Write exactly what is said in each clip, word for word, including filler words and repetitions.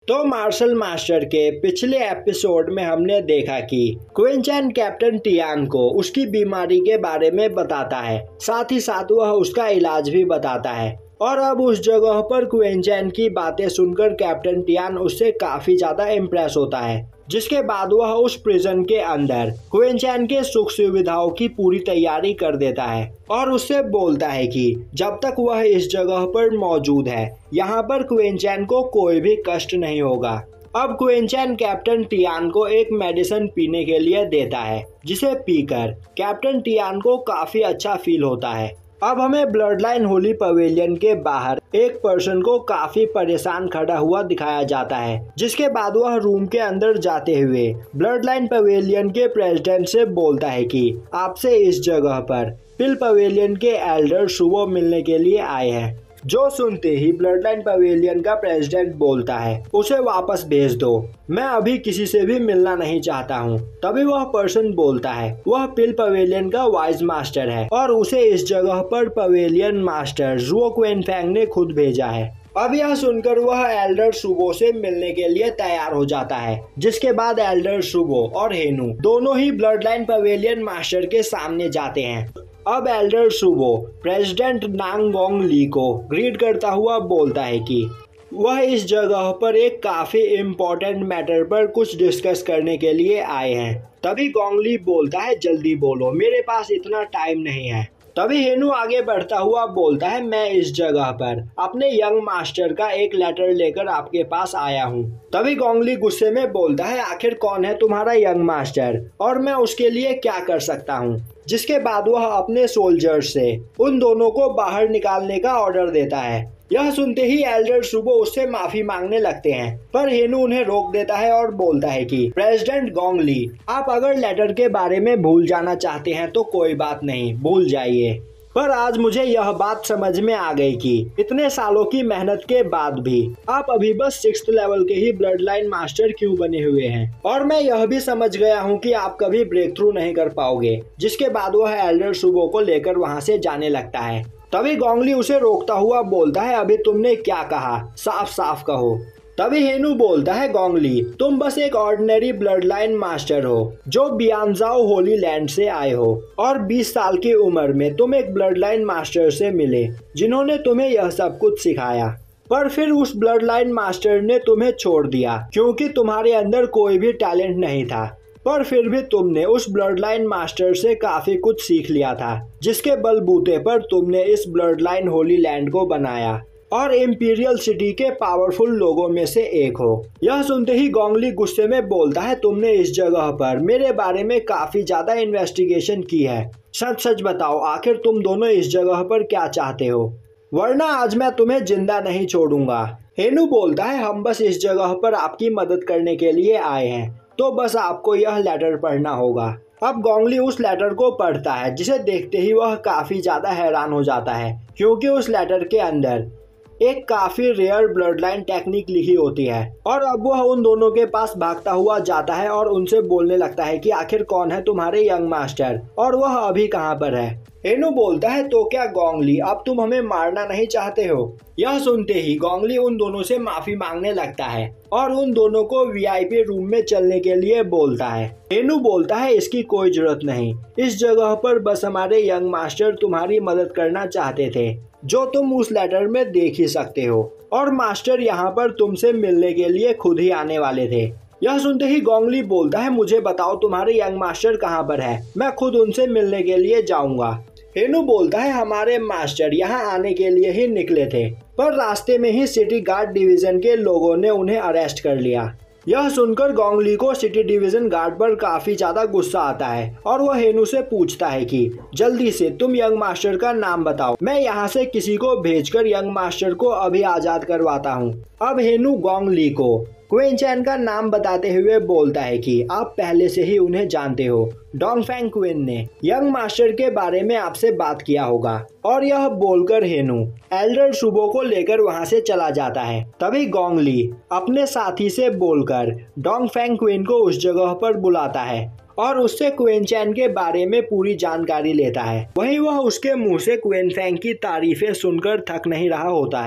तो martial master के पिछले एपिसोड में हमने देखा कि क्वीन चैन कैप्टन टियांग को उसकी बीमारी के बारे में बताता है, साथ ही साथ वह उसका इलाज भी बताता है। और अब उस जगह पर क्वीन चैन की बातें सुनकर कैप्टन टियान उससे काफी ज्यादा इम्प्रेस होता है, जिसके बाद वह उस प्रिजन के अंदर क्वीन चैन के सुख सुविधाओं की पूरी तैयारी कर देता है और उससे बोलता है कि जब तक वह इस जगह पर मौजूद है यहाँ पर क्वीन चैन को कोई भी कष्ट नहीं होगा। अब क्वीन चैन कैप्टन टियान को एक मेडिसिन पीने के लिए देता है, जिसे पीकर कैप्टन टियान को काफी अच्छा फील होता है। अब हमें ब्लड लाइन होली पवेलियन के बाहर एक पर्सन को काफी परेशान खड़ा हुआ दिखाया जाता है, जिसके बाद वह रूम के अंदर जाते हुए ब्लड लाइन पवेलियन के प्रेसिडेंट से बोलता है कि आपसे इस जगह पर पिल पवेलियन के एल्डर शुभो मिलने के लिए आए हैं। जो सुनते ही ब्लड लाइन पवेलियन का प्रेसिडेंट बोलता है उसे वापस भेज दो, मैं अभी किसी से भी मिलना नहीं चाहता हूँ। तभी वह पर्सन बोलता है वह पिल पवेलियन का वाइज मास्टर है और उसे इस जगह पर पवेलियन मास्टर जुओ क्वेनफेंग ने खुद भेजा है। अब यह सुनकर वह एल्डर शुभो से मिलने के लिए तैयार हो जाता है, जिसके बाद एल्डर शुभो और हेनु दोनों ही ब्लड लाइन पवेलियन मास्टर के सामने जाते हैं। अब एल्डर शुभो प्रेसिडेंट नांगोंग ली को ग्रीट करता हुआ बोलता है कि वह इस जगह पर एक काफी इम्पोर्टेंट मैटर पर कुछ डिस्कस करने के लिए आए हैं। तभी गोंगली बोलता है जल्दी बोलो, मेरे पास इतना टाइम नहीं है। तभी हेनु आगे बढ़ता हुआ बोलता है मैं इस जगह पर अपने यंग मास्टर का एक लेटर लेकर आपके पास आया हूँ। तभी गोंगली गुस्से में बोलता है आखिर कौन है तुम्हारा यंग मास्टर और मैं उसके लिए क्या कर सकता हूँ। जिसके बाद वह अपने सोल्जर्स से उन दोनों को बाहर निकालने का ऑर्डर देता है। यह सुनते ही एल्डर शुभो उससे माफी मांगने लगते हैं, पर हेनु उन्हें रोक देता है और बोलता है कि प्रेसिडेंट गोंगली आप अगर लेटर के बारे में भूल जाना चाहते हैं तो कोई बात नहीं, भूल जाइए। पर आज मुझे यह बात समझ में आ गई कि इतने सालों की मेहनत के बाद भी आप अभी बस सिक्स्थ लेवल के ही ब्लड लाइन मास्टर क्यों बने हुए हैं, और मैं यह भी समझ गया हूँ कि आप कभी ब्रेक थ्रू नहीं कर पाओगे। जिसके बाद वह एल्डर शुभो को लेकर वहाँ से जाने लगता है। तभी गोंगली उसे रोकता हुआ बोलता है अभी तुमने क्या कहा, साफ साफ कहो। तभी हेनु बोलता है गोंगली तुम बस एक ऑर्डिनरी ब्लड लाइन मास्टर हो जो बियांजाओ होली लैंड से आए हो और बीस साल की उम्र में तुम एक ब्लड लाइन मास्टर से मिले जिन्होंने तुम्हें यह सब कुछ सिखाया। पर फिर उस ब्लड लाइन मास्टर ने तुम्हें छोड़ दिया क्योंकि तुम्हारे अंदर कोई भी टैलेंट नहीं था। पर फिर भी तुमने उस ब्लड लाइन मास्टर से काफी कुछ सीख लिया था, जिसके बलबूते पर तुमने इस ब्लड लाइन होली लैंड को बनाया और इंपीरियल सिटी के पावरफुल लोगों में से एक हो। यह सुनते ही गोंगली गुस्से में बोलता है तुमने इस जगह पर मेरे बारे में काफी ज्यादा इन्वेस्टिगेशन की है, सच सच बताओ आखिर तुम दोनों इस जगह पर क्या चाहते हो, वरना आज मैं तुम्हें जिंदा नहीं छोड़ूंगा। हेनु बोलता है हम बस इस जगह पर आपकी मदद करने के लिए आए हैं, तो बस आपको यह लेटर पढ़ना होगा। अब गोंगली उस लेटर को पढ़ता है, जिसे देखते ही वह काफी ज्यादा हैरान हो जाता है क्योंकि उस लेटर के अंदर एक काफी रेयर ब्लड लाइन टेक्निक लिखी होती है। और अब वह उन दोनों के पास भागता हुआ जाता है और उनसे बोलने लगता है कि आखिर कौन है तुम्हारे यंग मास्टर और वह अभी कहाँ पर है। हेनु बोलता है तो क्या गोंगली अब तुम हमें मारना नहीं चाहते हो। यह सुनते ही गोंगली उन दोनों से माफी मांगने लगता है और उन दोनों को वीआईपी रूम में चलने के लिए बोलता है। हेनु बोलता है इसकी कोई जरूरत नहीं, इस जगह पर बस हमारे यंग मास्टर तुम्हारी मदद करना चाहते थे, जो तुम उस लेटर में देख ही सकते हो, और मास्टर यहाँ पर तुमसे मिलने के लिए खुद ही आने वाले थे। यह सुनते ही गोंगली बोलता है मुझे बताओ तुम्हारे यंग मास्टर कहाँ पर है, मैं खुद उनसे मिलने के लिए जाऊंगा। हेनु बोलता है हमारे मास्टर यहाँ आने के लिए ही निकले थे, पर रास्ते में ही सिटी गार्ड डिवीजन के लोगों ने उन्हें अरेस्ट कर लिया। यह सुनकर गोंगली को सिटी डिवीजन गार्ड पर काफी ज्यादा गुस्सा आता है और वह हेनु से पूछता है कि जल्दी से तुम यंग मास्टर का नाम बताओ, मैं यहाँ से किसी को भेजकर यंग मास्टर को अभी आजाद करवाता हूँ। अब हेनु गोंगली को क्वीन चैन का नाम बताते हुए बोलता है कि आप पहले से ही उन्हें जानते हो, डोंगफेंग क्वीन ने यंग मास्टर के बारे में आपसे बात किया होगा। और यह बोलकर हेनु एल्डर शुभो को लेकर वहां से चला जाता है। तभी गोंगली अपने साथी से बोलकर डोंगफेंग क्वीन को उस जगह पर बुलाता है और उससे क्वीन चैन के बारे में पूरी जानकारी लेता है। वहीं वह उसके मुंह से क्वीन फेंग की तारीफें सुनकर थक नहीं रहा होता है।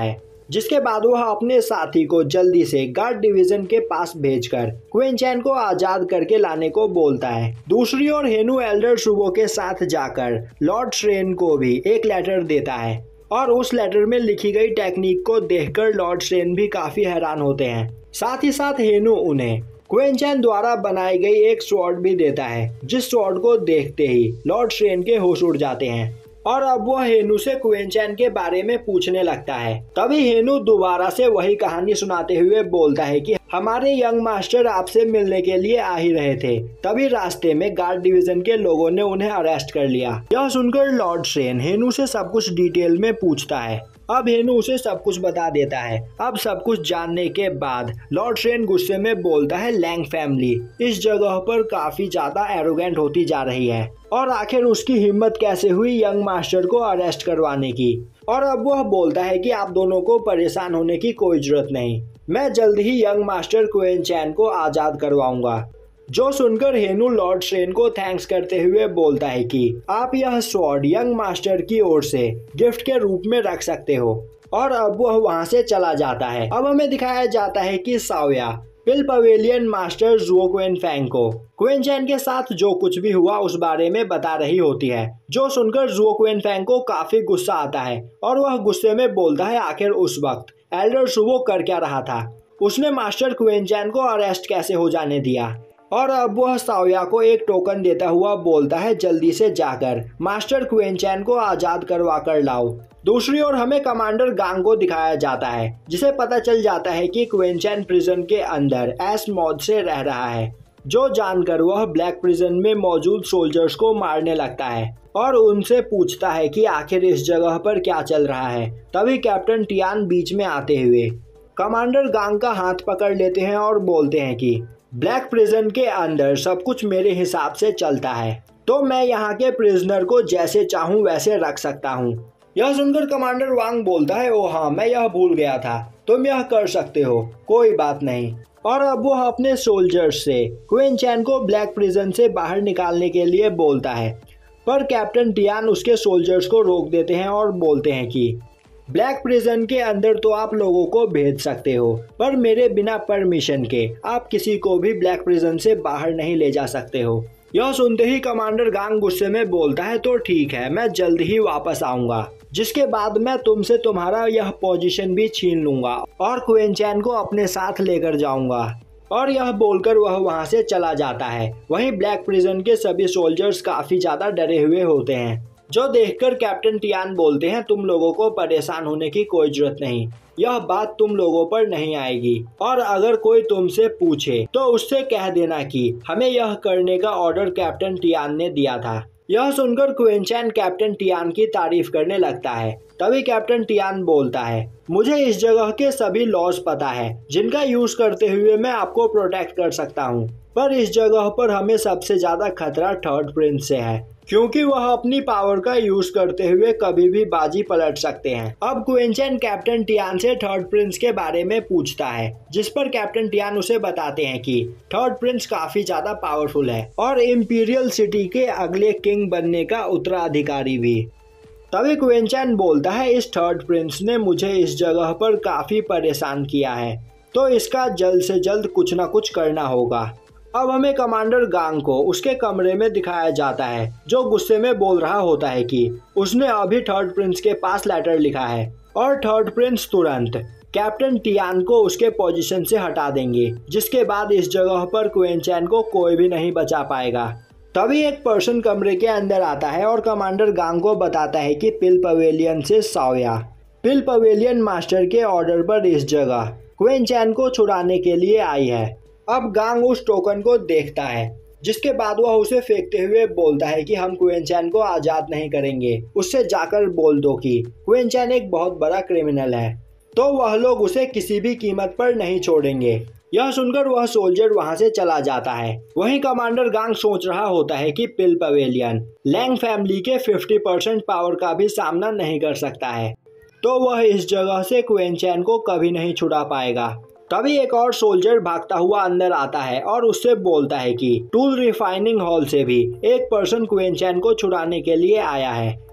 जिसके बाद वह अपने साथी को जल्दी से गार्ड डिवीजन के पास भेजकर क्वीन चैन को आजाद करके लाने को बोलता है। दूसरी ओर हेनू एल्डर शुबो के साथ जाकर लॉर्ड श्रेन को भी एक लेटर देता है और उस लेटर में लिखी गई टेक्निक को देखकर लॉर्ड श्रेन भी काफी हैरान होते हैं। साथ ही साथ हेनू उन्हें क्वीन चैन द्वारा बनाई गई एक स्वॉर्ड भी देता है, जिस स्वॉर्ड को देखते ही लॉर्ड श्रेन के होश उड़ जाते हैं और अब वह हेनू से क्वीन चैन के बारे में पूछने लगता है। तभी हेनू दोबारा से वही कहानी सुनाते हुए बोलता है कि हमारे यंग मास्टर आपसे मिलने के लिए आ ही रहे थे, तभी रास्ते में गार्ड डिवीजन के लोगों ने उन्हें अरेस्ट कर लिया। यह सुनकर लॉर्ड श्रेन हेनू से सब कुछ डिटेल में पूछता है। अब हेनू उसे सब कुछ बता देता है। अब सब कुछ जानने के बाद लॉर्ड श्रेन गुस्से में बोलता है, लैंग फैमिली इस जगह पर काफी ज्यादा एरोगेंट होती जा रही है और आखिर उसकी हिम्मत कैसे हुई यंग मास्टर को अरेस्ट करवाने की। और अब वह बोलता है कि आप दोनों को परेशान होने की कोई जरूरत नहीं, मैं जल्द ही यंग मास्टर क्वीन चैन को आजाद करवाऊंगा। जो सुनकर हेनू लॉर्ड श्रेन को थैंक्स करते हुए बोलता है कि आप यह स्वॉर्ड यंग मास्टर की ओर से गिफ्ट के रूप में रख सकते हो और अब वह वहां से चला जाता है। अब हमें दिखाया जाता है कि साओया पिल पवेलियन मास्टर जुओ क्वेन फैंग को क्वीन चैन के साथ जो कुछ भी हुआ उस बारे में बता रही होती है। जो सुनकर जुओ क्वेन फैंग को काफी गुस्सा आता है और वह गुस्से में बोलता है, आखिर उस वक्त एल्डर शुबो कर क्या रहा था, उसने मास्टर क्वीन चैन को अरेस्ट कैसे हो जाने दिया। और अब वह साओया को एक टोकन देता हुआ बोलता है, जल्दी से जाकर मास्टर क्वीन चैन को आजाद करवा कर लाओ। दूसरी ओर हमें कमांडर गांग को दिखाया जाता है, जिसे पता चल जाता है कि क्वीन चैन प्रिजन के अंदर एस मौत से रह रहा है। जो जानकर वह ब्लैक प्रिजन में मौजूद सोल्जर्स को मारने लगता है और उनसे पूछता है कि आखिर इस जगह पर क्या चल रहा है। तभी कैप्टन टियान बीच में आते हुए कमांडर गांग का हाथ पकड़ लेते हैं और बोलते हैं कि ब्लैक प्रिजन के अंदर सब कुछ मेरे हिसाब से चलता है, तो मैं यहाँ के प्रिजनर को जैसे चाहूँ वैसे रख सकता हूँ। यह सुनकर कमांडर वांग बोलता है, ओ हाँ मैं यह भूल गया था, तुम यह कर सकते हो, कोई बात नहीं। और अब वह अपने सोल्जर्स से क्वीन चैन को ब्लैक प्रिजन से बाहर निकालने के लिए बोलता है, पर कैप्टन टियान उसके सोल्जर्स को रोक देते हैं और बोलते हैं कि ब्लैक प्रिजन के अंदर तो आप लोगों को भेज सकते हो, पर मेरे बिना परमिशन के आप किसी को भी ब्लैक प्रिजन से बाहर नहीं ले जा सकते हो। यह सुनते ही कमांडर गांग गुस्से में बोलता है, तो ठीक है, मैं जल्द ही वापस आऊंगा, जिसके बाद मैं तुमसे तुम्हारा यह पोजीशन भी छीन लूंगा और क्वीन चैन को अपने साथ लेकर जाऊंगा। और यह बोलकर वह वहां से चला जाता है। वहीं ब्लैक प्रिजन के सभी सोल्जर्स काफी ज्यादा डरे हुए होते हैं, जो देखकर कैप्टन टियान बोलते हैं, तुम लोगों को परेशान होने की कोई जरूरत नहीं, यह बात तुम लोगों पर नहीं आएगी। और अगर कोई तुमसे पूछे तो उससे कह देना कि हमें यह करने का ऑर्डर कैप्टन टियान ने दिया था। यह सुनकर क्वीन चैन कैप्टन टियान की तारीफ करने लगता है। तभी कैप्टन टियान बोलता है, मुझे इस जगह के सभी लॉज पता है जिनका यूज करते हुए मैं आपको प्रोटेक्ट कर सकता हूँ, पर इस जगह पर हमें सबसे ज्यादा खतरा थर्ड प्रिंस से है, क्योंकि वह अपनी पावर का यूज करते हुए कभी भी बाजी पलट सकते हैं। अब क्वीन चैन कैप्टन टियान से थर्ड प्रिंस के बारे में पूछता है, जिस पर कैप्टन टियान उसे बताते हैं कि थर्ड प्रिंस काफी ज्यादा पावरफुल है और इंपीरियल सिटी के अगले किंग बनने का उत्तराधिकारी भी। तभी क्वीन चैन बोलता है, इस थर्ड प्रिंस ने मुझे इस जगह पर काफी परेशान किया है, तो इसका जल्द से जल्द कुछ न कुछ करना होगा। अब हमें कमांडर गांग को उसके कमरे में दिखाया जाता है, जो गुस्से में बोल रहा होता है कि उसने अभी थर्ड प्रिंस के पास लेटर लिखा है और थर्ड प्रिंस तुरंत कैप्टन टियान को उसके पोजीशन से हटा देंगे, जिसके बाद इस जगह पर क्वीन चैन को कोई भी नहीं बचा पाएगा। तभी एक पर्सन कमरे के अंदर आता है और कमांडर गांग को बताता है कि पिल पवेलियन से साओया पिल पवेलियन मास्टर के ऑर्डर पर इस जगह क्वीन चैन को छुड़ाने के लिए आई है। अब गांग उस टोकन को देखता है, जिसके बाद वह उसे फेंकते हुए बोलता है कि हम क्वीन चैन को आजाद नहीं करेंगे, उससे जाकर बोल दो कि क्वीन चैन एक बहुत बड़ा क्रिमिनल है, तो वह लोग उसे किसी भी कीमत पर नहीं छोड़ेंगे। यह सुनकर वह सोल्जर वहां से चला जाता है। वहीं कमांडर गांग सोच रहा होता है कि पिल पवेलियन लैंग फैमिली के पचास परसेंट पावर का भी सामना नहीं कर सकता है, तो वह इस जगह से क्वीन चैन को कभी नहीं छुड़ा पाएगा। तभी एक और सोल्जर भागता हुआ अंदर आता है और उससे बोलता है कि टूल रिफाइनिंग हॉल से भी एक पर्सन क्वीन चैन को छुड़ाने के लिए आया है।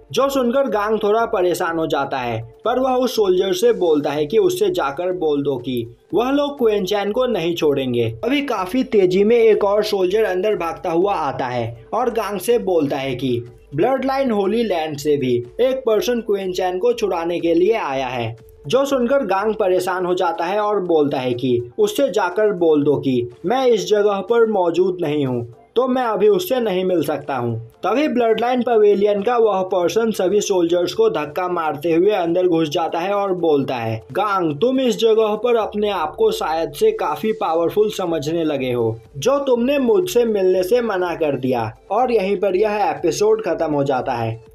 जो सुनकर गांग थोड़ा परेशान हो जाता है, पर वह उस सोल्जर से बोलता है कि उससे जाकर बोल दो कि वह लोग क्वीन चैन को नहीं छोड़ेंगे। अभी काफी तेजी में एक और सोल्जर अंदर भागता हुआ आता है और गांग से बोलता है कि ब्लड लाइन होली लैंड से भी एक पर्सन क्वीन चैन को छुड़ाने के लिए आया है। जो सुनकर गांग परेशान हो जाता है और बोलता है कि उससे जाकर बोल दो कि मैं इस जगह पर मौजूद नहीं हूँ, तो मैं अभी उससे नहीं मिल सकता हूँ। तभी ब्लड लाइन पवेलियन का वह पर्सन सभी सोल्जर्स को धक्का मारते हुए अंदर घुस जाता है और बोलता है, गांग तुम इस जगह पर अपने आप को शायद से काफी पावरफुल समझने लगे हो, जो तुमने मुझसे मिलने से मना कर दिया। और यहीं पर यह एपिसोड खत्म हो जाता है।